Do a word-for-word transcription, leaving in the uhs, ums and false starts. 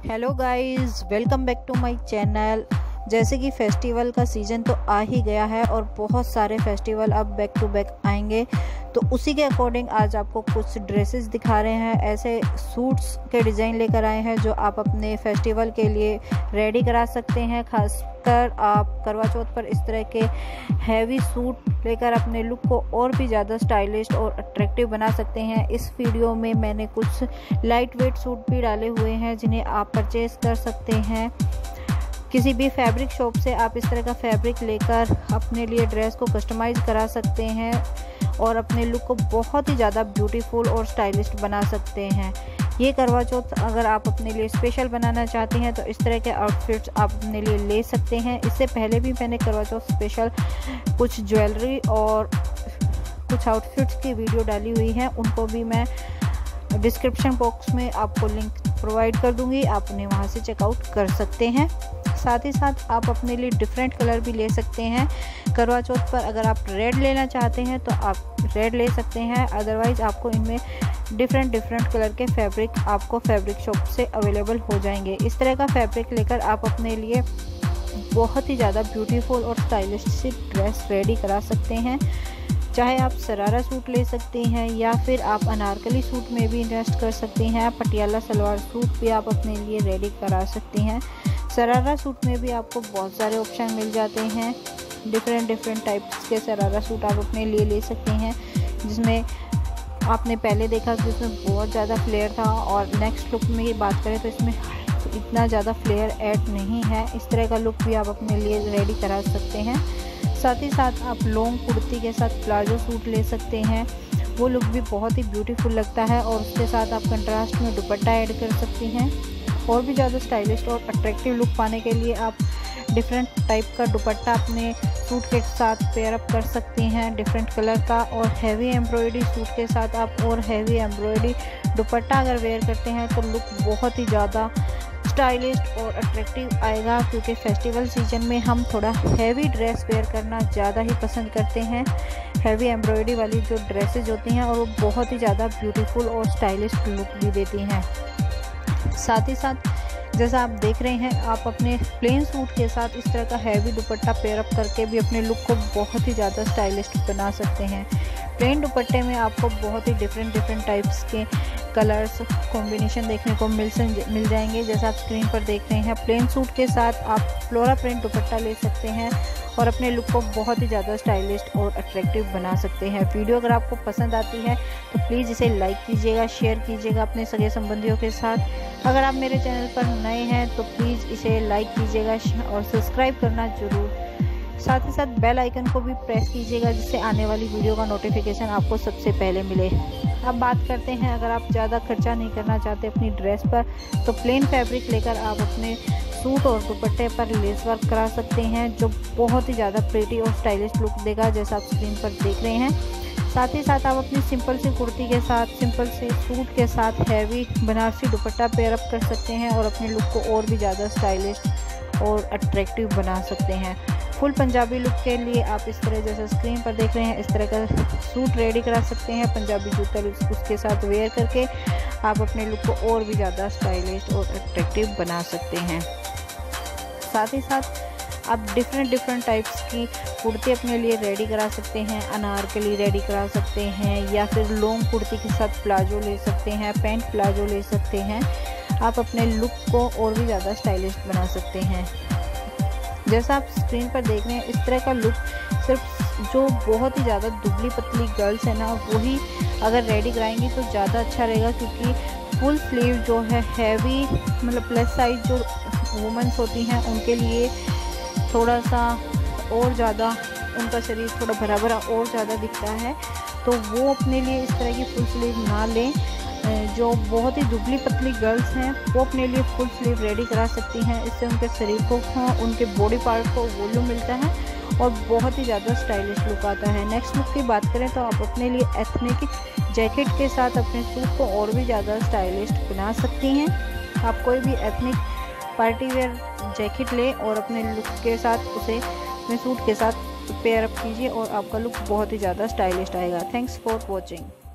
Hello guys, welcome back to my channel. जैसे कि festival का सीज़न तो आ ही गया है और बहुत सारे फेस्टिवल अब बैक टू बैक आएंगे, तो उसी के अकॉर्डिंग आज आपको कुछ ड्रेसेस दिखा रहे हैं। ऐसे सूट्स के डिज़ाइन लेकर आए हैं जो आप अपने फेस्टिवल के लिए रेडी करा सकते हैं। खासकर आप करवा चौथ पर इस तरह के हैवी सूट लेकर अपने लुक को और भी ज़्यादा स्टाइलिश और अट्रैक्टिव बना सकते हैं। इस वीडियो में मैंने कुछ लाइट वेट सूट भी डाले हुए हैं जिन्हें आप परचेज़ कर सकते हैं। किसी भी फैब्रिक शॉप से आप इस तरह का फैब्रिक लेकर अपने लिए ड्रेस को कस्टमाइज़ करा सकते हैं और अपने लुक को बहुत ही ज़्यादा ब्यूटीफुल और स्टाइलिश बना सकते हैं। ये करवा चौथ अगर आप अपने लिए स्पेशल बनाना चाहते हैं तो इस तरह के आउटफिट्स आप अपने लिए ले सकते हैं। इससे पहले भी मैंने करवा चौथ स्पेशल कुछ ज्वेलरी और कुछ आउटफिट्स की वीडियो डाली हुई हैं, उनको भी मैं डिस्क्रिप्शन बॉक्स में आपको लिंक प्रोवाइड कर दूंगी, आप उन्हें वहां से चेकआउट कर सकते हैं। साथ ही साथ आप अपने लिए डिफरेंट कलर भी ले सकते हैं। करवा चौथ पर अगर आप रेड लेना चाहते हैं तो आप रेड ले सकते हैं, अदरवाइज़ आपको इनमें डिफरेंट डिफरेंट कलर के फैब्रिक आपको फैब्रिक शॉप से अवेलेबल हो जाएंगे। इस तरह का फैब्रिक लेकर आप अपने लिए बहुत ही ज़्यादा ब्यूटीफुल और स्टाइलिश सी ड्रेस रेडी करा सकते हैं। चाहे आप सरारा सूट ले सकते हैं या फिर आप अनारकली सूट में भी इन्वेस्ट कर सकते हैं। पटियाला सलवार सूट भी आप अपने लिए रेडी करा सकते हैं। सरारा सूट में भी आपको बहुत सारे ऑप्शन मिल जाते हैं। डिफरेंट डिफरेंट टाइप्स के सरारा सूट आप अपने लिए ले सकते हैं, जिसमें आपने पहले देखा कि इसमें बहुत ज़्यादा फ्लेयर था और नेक्स्ट लुक में ये बात करें तो इसमें इतना ज़्यादा फ्लेयर ऐड नहीं है। इस तरह का लुक भी आप अपने लिए रेडी करा सकते हैं। साथ ही साथ आप लॉन्ग कुर्ती के साथ प्लाजो सूट ले सकते हैं, वो लुक भी बहुत ही ब्यूटीफुल लगता है और उसके साथ आप कंट्रास्ट में दुपट्टा ऐड कर सकते हैं। और भी ज़्यादा स्टाइलिश और अट्रैक्टिव लुक पाने के लिए आप डिफरेंट टाइप का दुपट्टा अपने सूट के साथ पेयर अप कर सकते हैं, डिफरेंट कलर का। और हैवी एम्ब्रॉयडरी सूट के साथ आप और हैवी एम्ब्रॉयडरी दुपट्टा अगर वेयर करते हैं तो लुक बहुत ही ज़्यादा स्टाइलिश और अट्रैक्टिव आएगा, क्योंकि फेस्टिवल सीजन में हम थोड़ा हैवी ड्रेस वेयर करना ज़्यादा ही पसंद करते हैं। हैवी एम्ब्रॉयडरी वाली जो ड्रेसेस होती हैं और वो बहुत ही ज़्यादा ब्यूटीफुल और स्टाइलिश लुक भी देती हैं। साथ ही साथ जैसा आप देख रहे हैं, आप अपने प्लेन सूट के साथ इस तरह का हैवी दुपट्टा पेयर अप करके भी अपने लुक को बहुत ही ज़्यादा स्टाइलिश बना सकते हैं। प्लेन दुपट्टे में आपको बहुत ही डिफरेंट डिफरेंट टाइप्स के कलर्स कॉम्बिनेशन देखने को मिल मिल जाएंगे। जैसा आप स्क्रीन पर देख रहे हैं, प्लेन सूट के साथ आप फ्लोरा प्रिंट दुपट्टा ले सकते हैं और अपने लुक को बहुत ही ज़्यादा स्टाइलिश और अट्रैक्टिव बना सकते हैं। वीडियो अगर आपको पसंद आती है तो प्लीज़ इसे लाइक कीजिएगा, शेयर कीजिएगा अपने सगे संबंधियों के साथ। अगर आप मेरे चैनल पर नए हैं तो प्लीज़ इसे लाइक कीजिएगा और सब्सक्राइब करना ज़रूर। साथ ही साथ बेल आइकन को भी प्रेस कीजिएगा, जिससे आने वाली वीडियो का नोटिफिकेशन आपको सबसे पहले मिले। अब बात करते हैं, अगर आप ज़्यादा खर्चा नहीं करना चाहते अपनी ड्रेस पर तो प्लेन फैब्रिक लेकर आप अपने सूट और दुपट्टे पर लेस वर्क करा सकते हैं, जो बहुत ही ज़्यादा प्रिटी और स्टाइलिश लुक देगा, जैसा आप स्क्रीन पर देख रहे हैं। साथ ही साथ आप अपनी सिंपल सी कुर्ती के साथ, सिंपल से सूट के साथ हैवी बनारसी दुपट्टा पेयर अप कर सकते हैं और अपने लुक को और भी ज़्यादा स्टाइलिश और अट्रैक्टिव बना सकते हैं। फुल पंजाबी लुक के लिए आप इस तरह जैसा स्क्रीन पर देख रहे हैं, इस तरह का सूट रेडी करा सकते हैं। पंजाबी जूता उसके साथ वेयर करके आप अपने लुक को और भी ज़्यादा स्टाइलिश और अट्रैक्टिव बना सकते हैं। साथ ही साथ आप डिफरेंट डिफरेंट टाइप्स की कुर्ती अपने लिए रेडी करा सकते हैं। अनारकली रेडी करा सकते हैं या फिर लॉन्ग कुर्ती के साथ प्लाजो ले सकते हैं, पैंट प्लाजो ले सकते हैं। आप अपने लुक को और भी ज़्यादा स्टाइलिश बना सकते हैं। जैसा आप स्क्रीन पर देख रहे हैं, इस तरह का लुक सिर्फ जो बहुत ही ज़्यादा दुबली पतली गर्ल्स है ना, वही अगर रेडी कराएंगी तो ज़्यादा अच्छा रहेगा, क्योंकि फुल स्लीव जो है हैवी मतलब प्लस साइज जो वुमेंस होती हैं उनके लिए थोड़ा सा और ज़्यादा उनका शरीर थोड़ा भरा भरा और ज़्यादा दिखता है, तो वो अपने लिए इस तरह की फुल स्लीव ना लें। जो बहुत ही दुबली पतली गर्ल्स हैं वो अपने लिए फुल स्लीव रेडी करा सकती हैं। इससे उनके शरीर को, उनके बॉडी पार्ट को वॉल्यूम मिलता है और बहुत ही ज़्यादा स्टाइलिश लुक आता है। नेक्स्ट लुक की बात करें तो आप अपने लिए एथनिक जैकेट के साथ अपने सूट को और भी ज़्यादा स्टाइलिश बना सकती हैं। आप कोई भी एथनिक पार्टी वेयर जैकेट लें और अपने लुक के साथ उसे अपने सूट के साथ पेयर अप कीजिए और आपका लुक बहुत ही ज़्यादा स्टाइलिश आएगा। Thanks for watching.